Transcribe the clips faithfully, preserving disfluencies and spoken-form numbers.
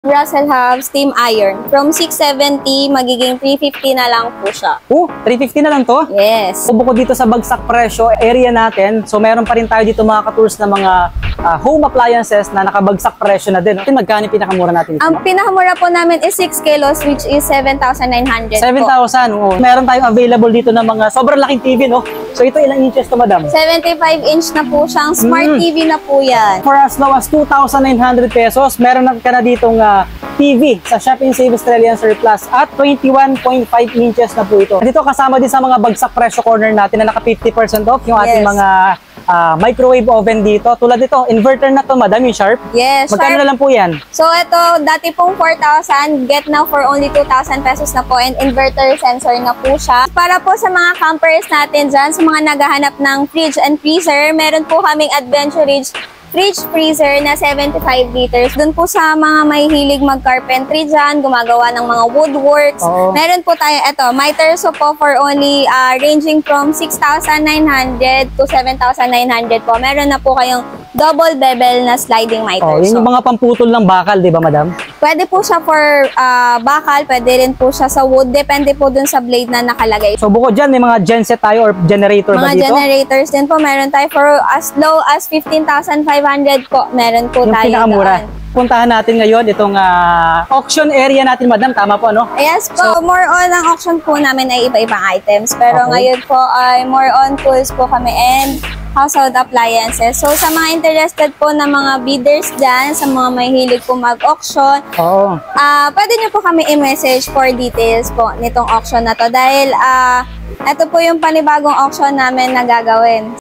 Russell Hub Steam Iron. From six seventy, magiging three fifty na lang po siya. Oh, three fifty na lang to? Yes. So, bukod dito sa bagsak presyo area natin, so meron pa rin tayo dito mga ka-tours na mga uh, home appliances na nakabagsak presyo na din. Magkano yung pinakamura natin dito? Ang pinakamura po namin is six kilos, which is seven thousand nine hundred seven thousand, oh. Meron tayong available dito ng mga sobrang laking T V, no? So, ito ilang inches to, madam? seventy-five inch na po siyang smart Mm. T V na po yan. For as low as two thousand nine hundred pesos, meron na ka na ditong uh, T V sa Shop and Save Australian Surplus at twenty-one point five inches na po ito. Dito kasama din sa mga bagsak presyo corner natin na naka fifty percent off yung ating Yes. mga uh, microwave oven dito. Tulad dito, inverter na to, madam, yung Sharp. Yes, Magkano Sharp. na lang po yan? So ito, dati pong four thousand, get now for only two thousand pesos na po, and inverter sensor na po siya. Para po sa mga campers natin dyan, sa mga naghahanap ng fridge and freezer, meron po kaming Adventure Ridge fridge freezer na seventy-five liters. Doon po sa mga may hilig mag-carpentry dyan, gumagawa ng mga woodworks. Oo. Meron po tayo, ito, Miterso po for only uh, ranging from six thousand nine hundred to seven thousand nine hundred po. Meron na po kayong double bevel na sliding Oh, Miterso. yun yung mga pamputol ng bakal, di ba, madam? Pwede po siya for uh, bakal, pwede rin po siya sa wood. Depende po dun sa blade na nakalagay. So, bukod dyan, may mga genset tayo or generator ba Mga dito? generators din po, meron tayo for as low as fifteen thousand five hundred po. Meron po Yung tayo pinakamura. doon. Puntahan natin ngayon itong uh, auction area natin, madam. Tama po, no? Yes po, more on ang auction po namin ay iba-ibang items. Pero Okay. ngayon po ay more on tools po kami and household appliances. So sa mga interested po na mga bidders dyan, sa mga may hilig po mag-auction, Oo. ah pwede nyo po kami i-message for details po nitong auction na to. Dahil ah ito po yung panibagong auction namin na gagawin.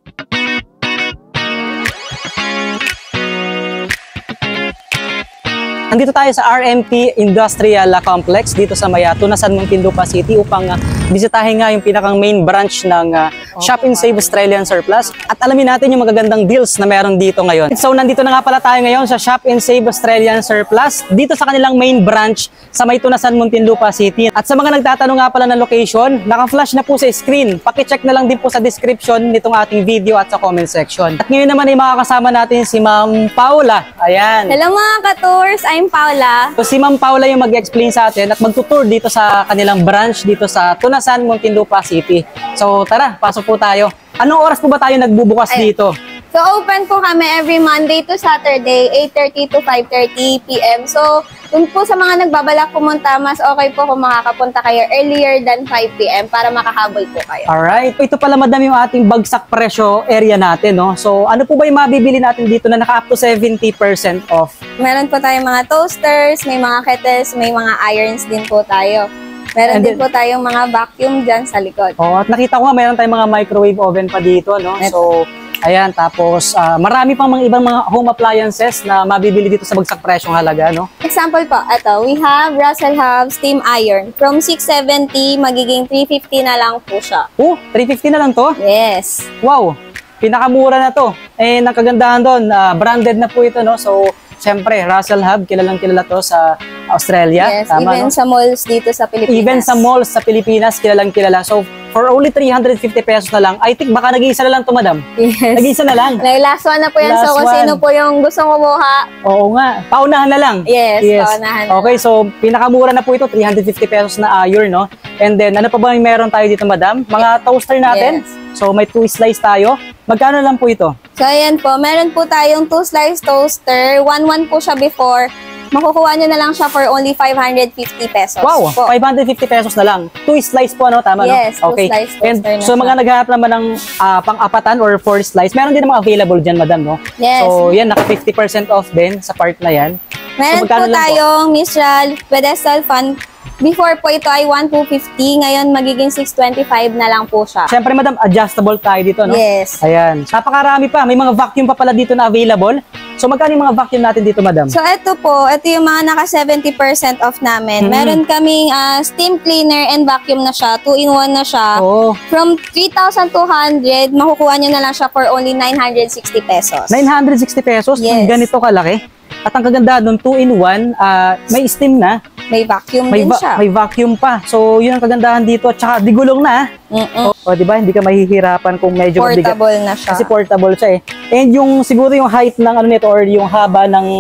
Nandito tayo sa R M P Industrial Complex dito sa Maya, Tunasan, Muntinlupa City upang uh, bisitahin nga yung pinakang main branch ng uh, Shop and Save Australian Surplus at alamin natin yung magagandang deals na meron dito ngayon. So nandito na nga pala tayo ngayon sa Shop and Save Australian Surplus dito sa kanilang main branch sa May Tunasan, Muntinlupa City. At sa mga nagtatanong nga pala ng location, naka-flash na po sa screen. Paki-check na lang din po sa description nitong ating video at sa comment section. At ngayon naman ay makakasama natin si Ma'am Paula. Ayan. Hello mga ka-tours, I'm Paula. So si Ma'am Paula yung mag-explain sa atin at mag-tour dito sa kanilang branch dito sa Tunasan, Muntinlupa City. So tara, pasok po tayo. Anong oras po ba tayo nagbubukas Ay. dito? So open po kami every Monday to Saturday, eight thirty to five thirty p m So dun po sa mga nagbabalak pumunta, mas okay po kung makakapunta kayo earlier than five p m para makahabol po kayo. Alright. Ito pala, madam, yung ating bagsak presyo area natin, no? So ano po ba yung mabibili natin dito na naka up to seventy percent off? Meron po tayong mga toasters, may mga kettles, may mga irons din po tayo. And Meron din then- po tayong mga vacuum dyan sa likod. Oh, at nakita ko nga meron tayong mga microwave oven pa dito, no? So ayan, tapos ah, marami pang mga ibang mga home appliances na mabibili dito sa bagsak presyong halaga, no? Example po, ito, we have Russell Hub Steam Iron. From six seventy, magiging three fifty na lang po siya. Oh, three fifty na lang to? Yes. Wow, pinakamura na to. Eh, ang kagandahan doon, ah, branded na po ito, no? So, syempre, Russell Hub, kilalang kilala to sa Australia. Yes, Tama, even no? sa malls dito sa Pilipinas. Even sa malls sa Pilipinas, kilalang kilala. So, for only three hundred fifty pesos na lang, I think baka nag-iisa na lang to, madam. Yes. Nag-iisa na lang. Like, last one na po yan. Last So, kung one. sino po yung gustong kumuha, Oo nga. Paunahan na lang. Yes, paunahan na Okay, so pinakamura na po ito, three hundred fifty pesos na iron, no? And then, ano pa ba yung meron tayo dito, madam? Mga toaster natin. Yes. So, may two slice tayo. Magkano lang po ito? so ayan po, meron po tayong two slice toaster. one one po siya before. Makukuha nyo na lang siya for only five hundred fifty pesos. Wow, po. five hundred fifty pesos na lang. Two slice po, ano? Tama, Yes, no? two slice toaster And na so, siya. mga naghahanap naman ng ah, pang-apatan or four slice, meron din mga available dyan, madam, no? Yes. So, yan, naka fifty percent off din sa part na yan. Meron magkano po lang po? tayong Mistral pedestal fan. Before po ito ay one two fifty. Ngayon, magiging six twenty-five na lang po siya. Siyempre, madam, adjustable tayo dito, no? Yes. Ayan. Napakarami pa. May mga vacuum pa pala dito na available. So, magkano yung mga vacuum natin dito, madam? So, ito po, ito yung mga naka seventy percent off namin. Hmm. Meron kaming ah, steam cleaner and vacuum na siya. two in one na siya. Oo. From three thousand two hundred, makukuha nyo na lang siya for only nine hundred sixty pesos. nine hundred sixty pesos? Yes. Ganito kalaki. At ang kagandahan nun, two in one, ah, may steam na. May vacuum May, din va- siya. may vacuum pa. So, yun ang kagandahan dito. At saka, di gulong na. Mm-mm. O, di ba? Hindi ka mahihirapan kung medyo mabigat. Portable na siya. Kasi portable siya eh. And yung, siguro yung height ng ano nito or yung haba ng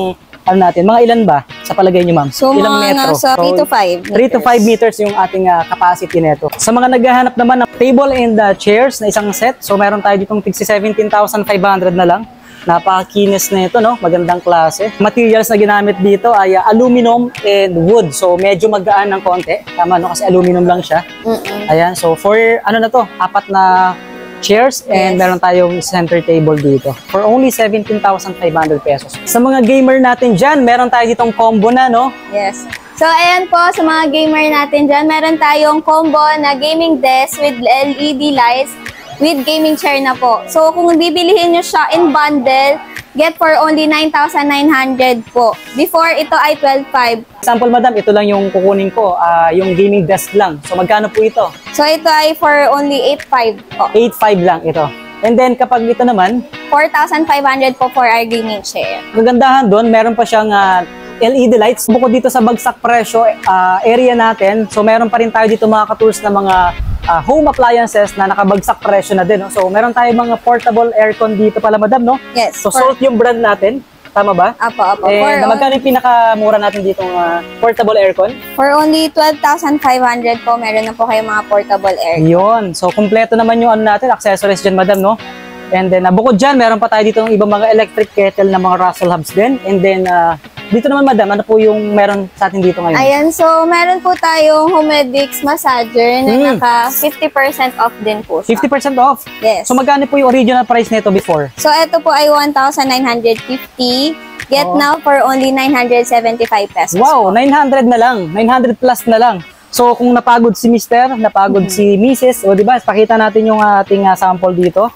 ano natin, mga ilan ba sa palagay niyo, ma'am? So, Ilang mga metro? nasa three to five three to five meters yung ating uh, capacity nito. Sa mga naghahanap naman ng table and uh, chairs na isang set, so meron tayo ditong seventeen thousand five hundred na lang. Napakakinis na ito, no? Magandang klase. Materials na ginamit dito ay uh, aluminum and wood. So, medyo magaan ng konti. Tama, no? Kasi aluminum lang siya. Mm-mm. Ayan. So, for ano na to? Apat na chairs and Yes. meron tayong center table dito. For only seventeen thousand five hundred pesos. Sa mga gamer natin dyan, meron tayo ditong combo na, no? Yes. So, ayan po, sa mga gamer natin dyan, meron tayong combo na gaming desk with L E D lights with gaming chair na po. So, kung bibilihin nyo siya in bundle, get for only nine thousand nine hundred po. Before, ito ay twelve five. Example, madam, ito lang yung kukunin ko. ah, yung gaming desk lang. So, magkano po ito? So, ito ay for only eight five po. eight five lang ito. And then, kapag ito naman, four thousand five hundred po for our gaming chair. kagandahan doon, meron pa siyang ah, L E D lights. Bukod dito sa bagsak presyo ah, area natin, so meron pa rin tayo dito mga ka-tools na mga ah, home appliances na nakabagsak presyo na din. No? So meron tayong mga portable aircon dito pala, madam, no? Yes. So for, Salt yung brand natin. Tama ba? Apo, apo. Eh, For, na magkano yung pinakamura natin dito uh, portable aircon? for only twelve thousand five hundred po, meron na po kayo mga portable aircon. Yun. So kompleto naman yung ano natin, accessories dyan, madam, no? And then, uh, bukod dyan, meron pa tayo dito ng ibang mga electric kettle na mga Russell hubs din. And then, uh, dito naman, madam, ano po yung meron sa atin dito ngayon? Ayan, so meron po tayong Homedics massager na Hmm. naka fifty percent off din po siya. fifty percent off. Yes. So magkano po yung original price nito before? So ito po ay one thousand nine hundred fifty. Get Oo. now for only nine hundred seventy-five pesos. Wow, nine hundred na lang. nine hundred plus na lang. So kung napagod si mister, napagod si missus, o di ba, pakita natin yung ating uh, sample dito.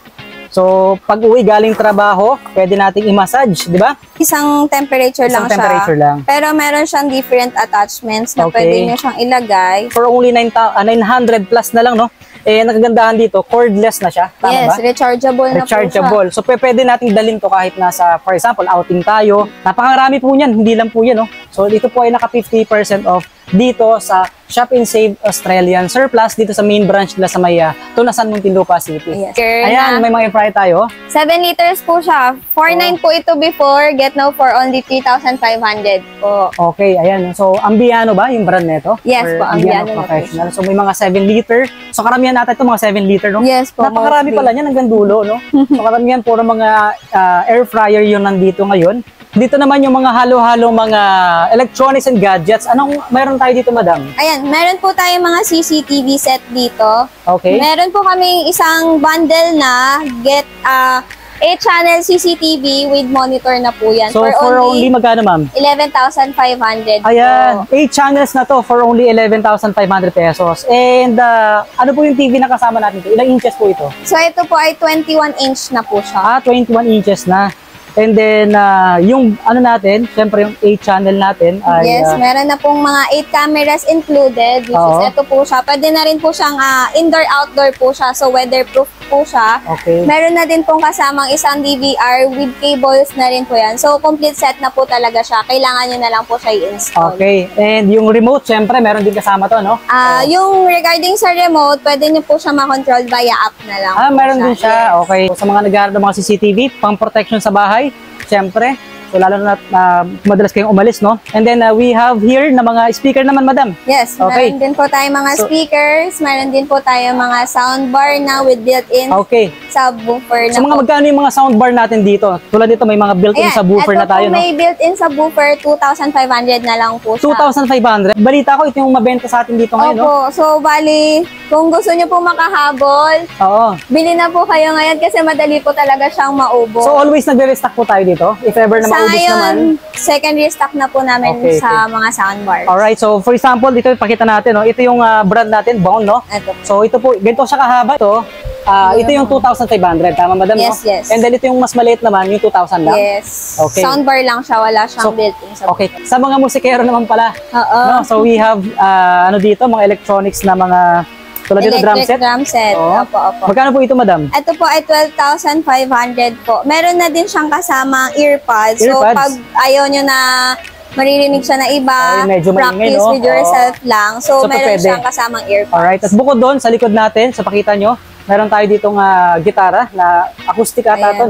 So pag uwi galing trabaho, pwede nating i-massage, di ba? Isang temperature Isang lang temperature siya. lang. Pero meron siyang different attachments na Okay. pwede nyo siyang ilagay. For only nine hundred plus na lang, no? Eh, nakagandahan dito, cordless na siya. Tama Yes, ba? rechargeable na po siya. Rechargeable. So, p- pwede nating dalhin to kahit nasa, for example, outing tayo. Napakarami po niyan, hindi lang po yan, no? So, dito po ay naka fifty percent off dito sa Shop and Save Australian Surplus dito sa main branch nila sa may uh, Tunasan, Muntinlupa City. Yes. Girl, Ayan, na- may mga fry tayo. seven liters po siya. four nine po ito before. Get now for only three thousand five hundred po. Okay, ayan. So, Ambiano ba yung brand nito? Yes Or po, Ambiano na po Professional. So, may mga seven liter. So, karamihan natin ito mga seven liter, no? Yes po, Napakarami mostly. pala niyan hanggang dulo, no? So, karamihan puro mga ah, air fryer yung nandito ngayon. Dito naman yung mga halo-halo mga electronics and gadgets. Anong mayroon tayo dito, madam? Ayan, meron po tayong mga C C T V set dito. Okay. Meron po kami isang bundle na get uh, eight channel C C T V with monitor na po yan. So, for only magkano, ma'am? eleven thousand five hundred Ayan, po. eight channels na to for only eleven thousand five hundred pesos. And uh, ano po yung T V na kasama natin ito? Ilang inches po ito? So, ito po ay twenty-one inch na po siya. Ah, twenty-one inches na. And then, uh, yung ano natin, syempre yung eight channel natin ay... Yes, uh, meron na pong mga eight cameras included. Which Oo. is ito po siya. Pwede na rin po siyang ah, indoor-outdoor po siya. So, weatherproof po siya. okay. Meron na din pong kasamang isang D V R with cables na rin po yan. So, complete set na po talaga siya. Kailangan nyo na lang po siya i-install. Okay. And yung remote, syempre, meron din kasama to, no? Ah, yung regarding sa remote, pwede nyo po siya makontrol via app na lang. Ah, po meron din siya. Yes. Okay. So, sa mga naghahanap ng mga C C T V, pang protection sa bahay, syempre. So, lalo na uh, madalas kayong umalis, no? And then, uh, we have here na mga speaker naman, madam. Yes, Okay. meron din po tayo mga So- speakers, meron din po tayo mga soundbar na with built-in Okay. subwoofer na So, mga po. magkano yung mga soundbar natin dito? Tulad dito, may mga built-in Ayan, subwoofer eto na tayo, po no? may built-in subwoofer, two thousand five hundred na lang po siya. two thousand five hundred. Balita ko, ito yung mabenta sa atin dito ngayon, no? Opo, so bali, kung gusto nyo po makahabol, Oo. bili na po kayo ngayon kasi madali po talaga siyang maubo. So, always nagre-restock po tayo dito? If ever na sa maubos ngayon, naman? secondary stock na po namin Okay, sa mga soundbars. Alright, so for example, dito pakita natin, no? Ito yung ah, brand natin, Bone, no? Ito. So ito po, ganito siya kahaba ito. Ah, ito yung two thousand five hundred, tama madam, Yes, no? yes. And then ito yung mas maliit naman, yung two thousand lang. Yes. Okay. Soundbar lang siya, wala siyang So, built-in sa Okay, sa mga musikero naman pala, Oo. no? So we have ah, ano dito, mga electronics na mga tulad dito drum Electric set. drum set. Oo. Opo, opo. Magkano po ito, madam? Ito po ay twelve thousand five hundred po. Meron na din siyang kasamang earpods. So, Earpods? pag ayaw nyo na maririnig siya na iba, Ay, medyo maingay, practice no? with yourself lang. So, So, meron pwede. siyang kasamang earpods. Alright, at bukod doon, sa likod natin, sa pakita nyo, meron tayo ditong ah, gitara na acoustic ata Ayan. to, no?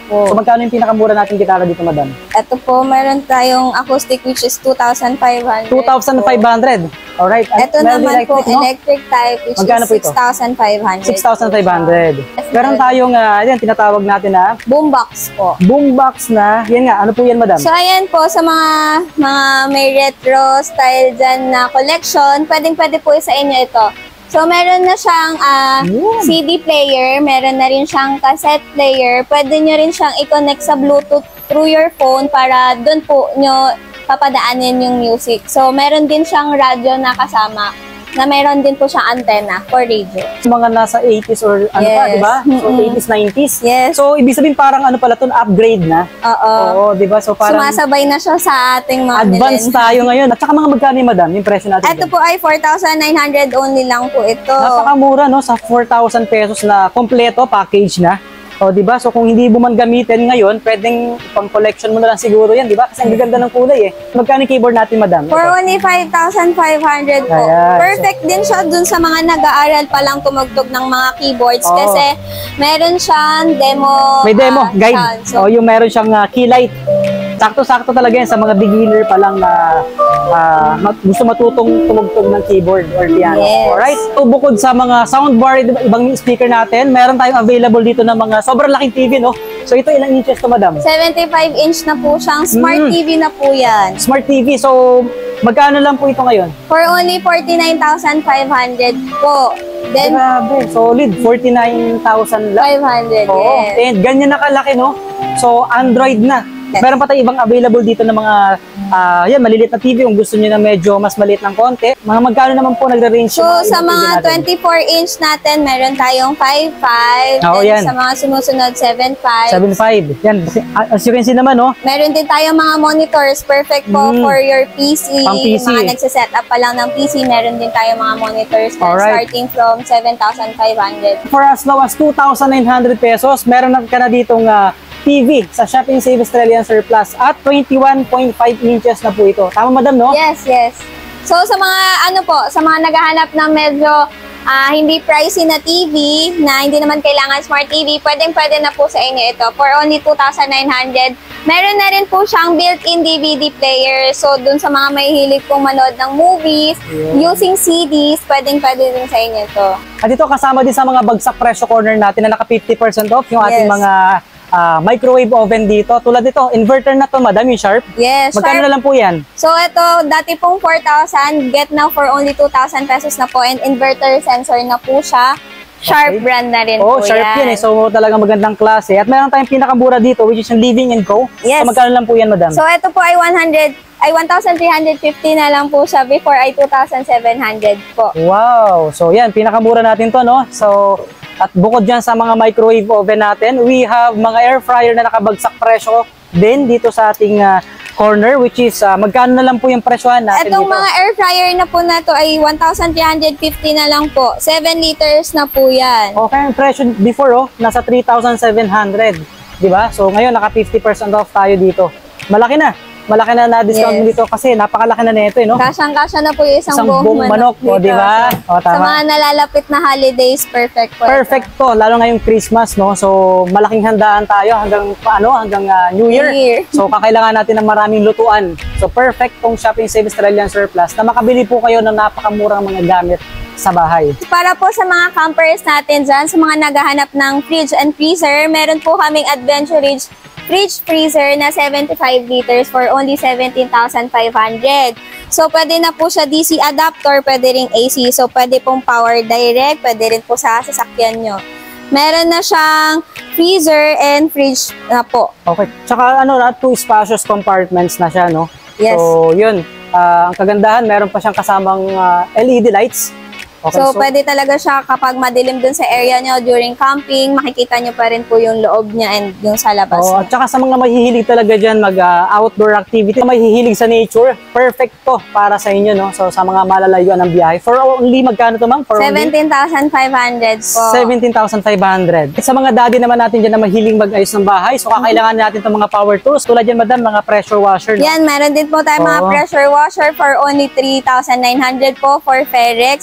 Opo. So magkano yung pinakamura natin gitara dito, madam? Ito po, meron tayong acoustic which is two thousand five hundred. two thousand five hundred. Alright. At Ito melody naman po, electric, no? electric type which Magkano is po ito? six thousand five hundred. six thousand five hundred. Yes, Meron meron. tayong, uh, yan, tinatawag natin na Boombox po. boombox na, yan nga, ano po yan, madam? So, ayan po, sa mga mga may retro style dyan na collection, pwedeng-pwede po sa inyo ito. So, meron na siyang ah, Yun. C D player, meron na rin siyang cassette player, pwede nyo rin siyang i-connect sa Bluetooth through your phone para doon po nyo papadaanin yung music. So, meron din siyang radio na kasama na meron din po siyang antenna for radio. Mga nasa eighties or ano pa, Yes. di ba? So, Mm-mm. eighties, nineties. Yes. So, ibig sabihin parang ano pala to, upgrade na. Oo. Oo, di ba? So, parang Sumasabay na siya sa ating mga advanced millennials. tayo ngayon. At saka mga magkano yung, madam, yung presyo natin? Ito dyan? po ay four thousand nine hundred only lang po ito. Napakamura, no? Sa four thousand pesos na kompleto, package na. O, di ba? So, kung hindi mo man gamitin ngayon, pwedeng pang collection mo na lang siguro yan, di ba? Kasi ang gaganda ng kulay eh. Magkano yung keyboard natin, madam? For Ito. only five thousand five hundred po. Ayan. Perfect din siya dun sa mga nag-aaral pa lang tumugtog ng mga keyboards Oo. kasi meron siyang demo. May demo, ah, guide. sound. So, O, yung meron siyang uh, key light. Sakto-sakto talaga yan sa mga beginner pa lang na ah, mag- gusto matutong tumugtog ng keyboard or piano. Yes. Alright? So, bukod sa mga soundbar, iba- ibang speaker natin, meron tayong available dito ng mga sobrang laking T V, no? So, ito ilang inches to, madam? seventy-five inch na po siyang smart Mm. T V na po yan. Smart T V. So, magkano lang po ito ngayon? For only forty-nine thousand five hundred po. Then, Grabe, solid. forty-nine thousand lang. five hundred, Oo. yes. And ganyan nakalaki, no? So, Android na. Yes. Meron pa tayong ibang available dito ng mga, ah, yan, maliliit na T V. Kung gusto niyo na medyo mas maliit ng konti. Mga magkano naman po nagre-range So, yung sa ibang T V mga natin? twenty-four inch natin, meron tayong five five. Oo, Then, yan. sa mga sumusunod, seven five. seven five. Yan, as you can see naman, no? Meron din tayong mga monitors. Perfect po Mm. for your P C. Pang P C. Mga nagsiset up pa lang ng P C, meron din tayong mga monitors na Alright. starting from seven thousand five hundred. For as low as two thousand nine hundred pesos, meron na ka na ditong ah, T V sa Shop and Save Australian Surplus at twenty-one point five inches na po ito. Tama, madam, no? Yes, yes. So, sa mga, ano po, sa mga naghahanap ng medyo ah, hindi pricey na T V, na hindi naman kailangan smart T V, pwedeng-pwede na po sa inyo ito. For only two thousand nine hundred. Meron na rin po siyang built-in D V D player. So, dun sa mga may hilig pong manood ng movies, Yeah. using C Ds, pwedeng-pwede din sa inyo ito. At ito kasama din sa mga bagsak presyo corner natin na naka fifty percent off yung ating Yes. mga ah, microwave oven dito. Tulad dito, inverter na to, madam, yung Sharp. Yes, Magkano Sharp. na lang po yan? So, ito, dati pong four thousand, get now for only two thousand pesos na po, and inverter sensor na po siya. Sharp Okay. brand na rin Oh, po Sharp yan. yan eh. So, talagang magandang klase. At meron tayong pinakamura dito, which is yung Living and Co. Yes. So, magkano lang po yan, madam? So, ito po ay one hundred, ay one thousand three hundred fifty na lang po siya. Before ay two thousand seven hundred po. Wow! So, yan, pinakamura natin to, no? So, at bukod dyan sa mga microwave oven natin, we have mga air fryer na nakabagsak presyo din dito sa ating ah, corner, which is, ah, magkano na lang po yung presyohan natin Itong dito? mga air fryer na po na to ay one thousand three hundred fifty na lang po. seven liters na po yan. Okay, ang presyo before, oh, nasa three thousand seven hundred. Di ba? So, ngayon, naka fifty percent off tayo dito. Malaki na. Malaki na na-discount Yes. mo dito kasi napakalaki na nito, eh, no? Kasyang-kasya na po yung isang, Isang buong manok, o, dito. di ba? O, Sa, sa tama. mga nalalapit na holidays, perfect po. ito. Perfect to, lalo ngayong Christmas, no? So, malaking handaan tayo hanggang paano, hanggang ah, New Year. New Year. So, kakailangan natin ng maraming lutuan. So, perfect tong Shopping Save Australian Surplus na makabili po kayo ng napakamurang mga gamit sa bahay. Para po sa mga campers natin dyan, sa mga naghahanap ng fridge and freezer, meron po kaming Adventure Ridge fridge freezer na seventy-five liters for only seventeen thousand five hundred. So, pwede na po siya D C adapter, pwede ring A C. So, pwede pong power direct, pwede rin po sa sasakyan nyo. Meron na siyang freezer and fridge na po. Okay. Tsaka, ano, na, two spacious compartments na siya, no? Yes. So, yun. Ah, ang kagandahan, meron pa siyang kasamang ah, L E D lights. Okay, So, pwede talaga siya kapag madilim dun sa area nyo during camping, makikita nyo pa rin po yung loob niya and yung sa labas Oh, at niya. saka sa mga mahihilig talaga dyan mag-outdoor activity, mahihilig sa nature, perfect to para sa inyo, no? So, sa mga malalayuan ng biyahe. For only, magkano to, ma'am? For only seventeen thousand five hundred po. seventeen thousand five hundred. At sa mga daddy naman natin dyan na mahiling mag-ayos ng bahay, so kakailangan natin itong mga power tools. Tulad yan, madam, mga pressure washer. No? Yan, meron din po tayo mga Oo. pressure washer for only three thousand nine hundred po for Ferex. Meron na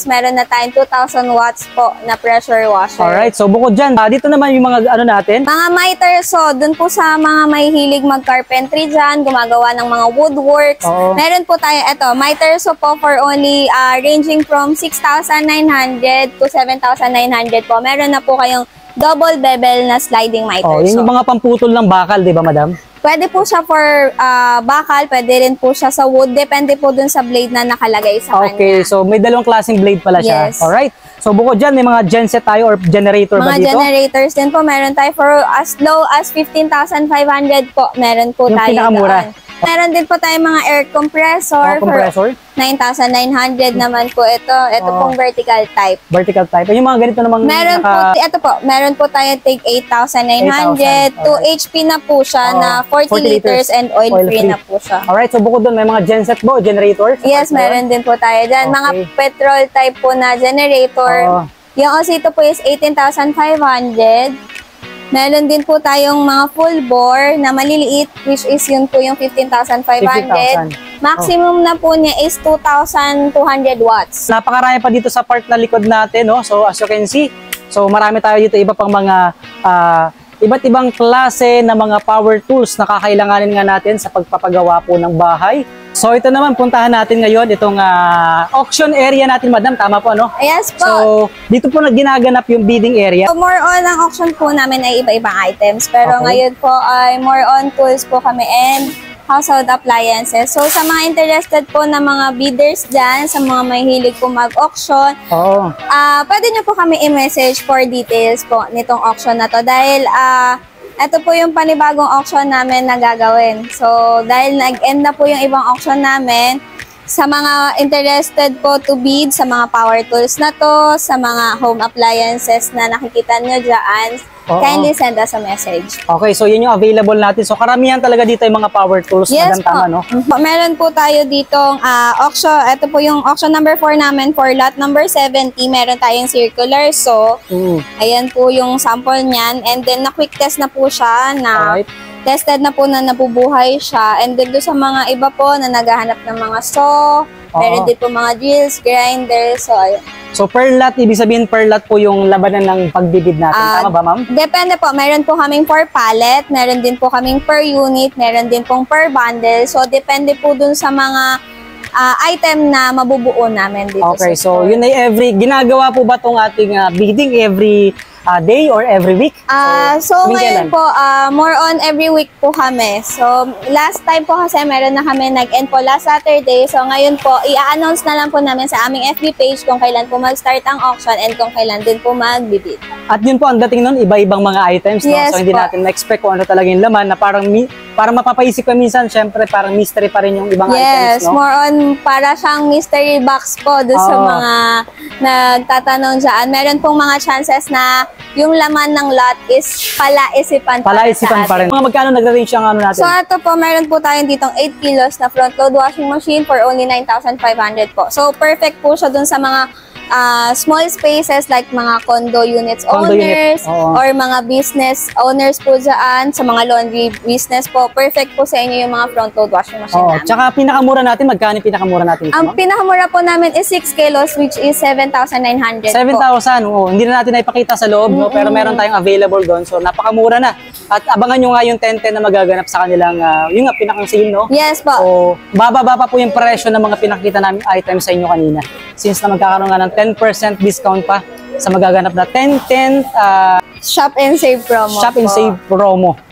na tayong two thousand watts po na pressure washer. Alright, so bukod dyan, ah, dito naman yung mga ano natin. Mga miter, so dun po sa mga may hilig mag-carpentry dyan, gumagawa ng mga woodworks. Oo. Meron po tayo, eto, miter so po for only uh, ranging from six thousand nine hundred to seven thousand nine hundred po. Meron na po kayong double bevel na sliding miter. Oh, yun so. yung mga pamputol ng bakal, di ba, madam? Pwede po siya for uh, bakal, pwede rin po siya sa wood. Depende po dun sa blade na nakalagay sa kanya. Okay, so may dalawang klaseng blade pala siya. Yes. Alright. So bukod dyan, may mga genset tayo or generator Mga ba dito? generators din po, meron tayo for as low as fifteen thousand five hundred po. Meron po Yung tayo pinakamura. doon. Meron din po tayo mga air compressor, Mga compressor? for nine thousand nine hundred naman po ito. Ito Oh. pong vertical type. Vertical type. Yung mga ganito namang Meron naka... po, ito po, meron po tayo take eight thousand nine hundred. eight thousand, two alright. H P na po siya Oh, na forty, forty liters and oil, free na po siya. Alright, so bukod doon, may mga genset po, generator? Yes, meron din po tayo dyan. Mga Okay. petrol type po na generator. Oo. Yung Osito po is eighteen thousand five hundred. Meron din po tayong mga full bore na maliliit, which is yun po yung fifteen thousand five hundred. fifteen thousand. Maximum na po niya is two thousand two hundred watts. Napakarami pa dito sa part na likod natin, no? So as you can see, so marami tayo dito iba pang mga ah, iba't ibang klase na mga power tools na kakailanganin nga natin sa pagpapagawa po ng bahay. So ito naman, puntahan natin ngayon itong ah, auction area natin, madam. Tama po, no? Yes po. So dito po na ginaganap yung bidding area. So, more on ang auction po namin ay iba-ibang items. Pero Okay. ngayon po ay more on tools po kami and household appliances. So sa mga interested po na mga bidders dyan, sa mga may hilig po mag-auction, Oo. ah pwede nyo po kami i-message for details po nitong auction na to. Dahil ah ito po yung panibagong auction namin na gagawin. So dahil nag-end na po yung ibang auction namin, sa mga interested po to bid sa mga power tools na to, sa mga home appliances na nakikita nyo dyan, Oo. kindly send us a message. Okay, so yun yung available natin. So karamihan talaga dito yung mga power tools, Yes madam, tama, po. no? Po, meron po tayo ditong ah, auction. Ito po yung auction number four namin for lot number seventy. Meron tayong circular. So, Mm. ayan po yung sample niyan. And then, na-quick test na po siya na Alright. tested na po na nabubuhay siya. And then, doon sa mga iba po na naghahanap ng mga saw, meron Oo. din po mga drills, grinders. So, ayun. So per lot, ibig sabihin per lot po yung labanan ng pagbibid natin. Ah, Tama ba, ma'am? Depende po. Meron po kaming per pallet, meron din po kaming per unit, meron din pong per bundle. So, depende po dun sa mga ah, item na mabubuo namin dito. Okay, sa so store. yun ay every, ginagawa po ba itong ating ah, bidding every ah, day or every week? Ah, so tuwing ngayon kailan? po, ah, more on every week po kami. So, last time po kasi meron na kami nag-end po last Saturday. So, ngayon po, i-announce na lang po namin sa aming F B page kung kailan po mag-start ang auction and kung kailan din po mag-bid. At yun po, ang dating nun, iba-ibang mga items, no? Yes So hindi po. natin na-expect kung ano talaga yung laman na parang, mi- parang mapapaisip ka minsan, syempre parang mystery pa rin yung ibang Yes, items, no? more on para siyang mystery box po doon sa Oo. mga nagtatanong dyan. Meron pong mga chances na yung laman ng lot is palaisipan pa rin Palaisipan sa pa rin. atin. Mga magkano nag-range yung ano natin? So ito po, meron po tayong ditong eight kilos na front load washing machine for only nine thousand five hundred po. So perfect po siya dun sa mga ah, small spaces like mga condo units Condo unit, owners oo. or mga business owners po dyan, sa mga laundry business po. Perfect po sa inyo yung mga front load washing machine Oo, namin. tsaka pinakamura natin, magkano yung pinakamura natin? Ang pinakamura po namin is six kilos which is seven thousand nine hundred seven po. thousand, oo. Hindi na natin naipakita sa loob, no? Pero meron tayong available doon. So, napakamura na. At abangan nyo nga yung ten ten na magaganap sa kanilang, ah, yung nga, pinakang sale, no? Yes po. So, bababa pa po yung presyo ng mga pinakita namin items sa inyo kanina. Since na magkakaroon nga ng ten percent discount pa sa magaganap na ten ten uh, Shop and save promo Shop and po. Save promo.